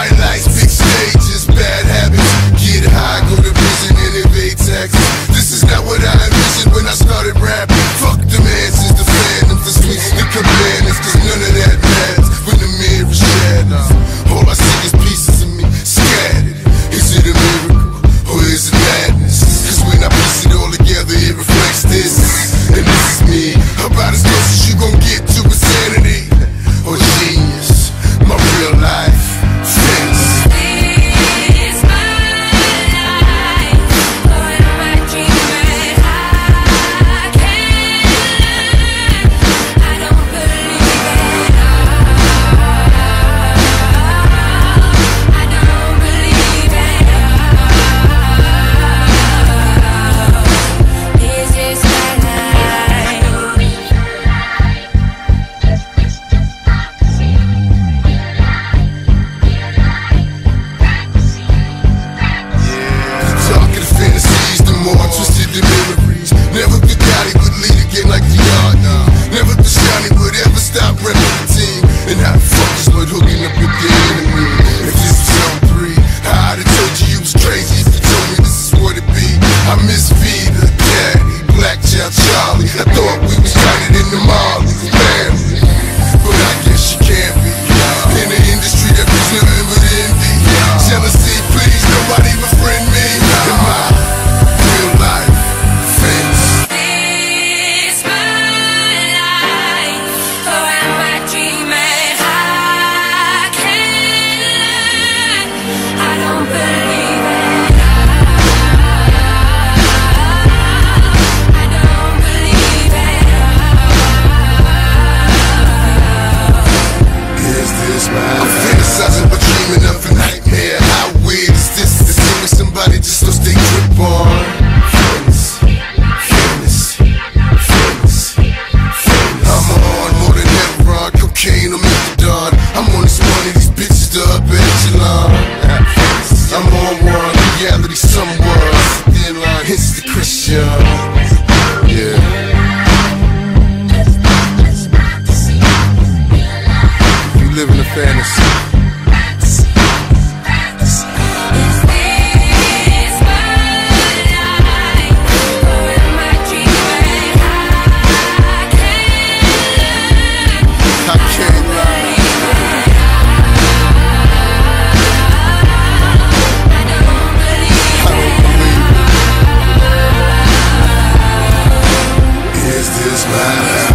Bright lights, big stages, bad habits. Get high, go to prison, and evade taxes. This is not what I envisioned when I started rapping. Fuck the answers, the phantoms, the sweets, the cabanas, cause none of that matters when the mirror shatters. All I see is pieces of me scattered. Is it a miracle or is it madness? Cause when I piece it all together, it reflects this. And this is me, about as close as you gon' get to insanity or genius. My real life fits. Never the Gotti would lead again like the yard. Never the shiny would ever stop repping the team. And how the fuck is what hooking up with the enemy? If this is on 3, I'd have told you was crazy if you told me this is what it be. I miss Vita, Daddy, Black Child Charlie. I thought we was united in the Marley family, but I guess you can't be. In the industry that was nothing but envy, jealousy, please, nobody befriend me. In my real life fence. I'm fantasizing but dreaming of a nightmare. How weird is this? To see me somebody just lost their grip on. I'm on more than ever on cocaine or methadone. I'm on this money, these bitches the upper echelon. I'm on one, reality somewhere. Thin line, hence the Christian. Yeah. Live in a fantasy. I can't lie. I don't believe it. Is this my life?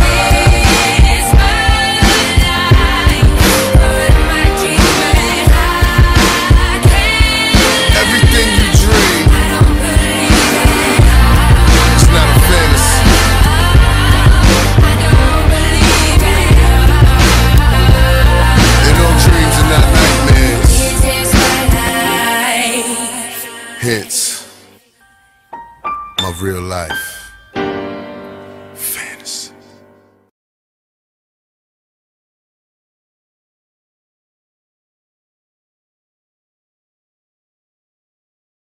Hence, my real life.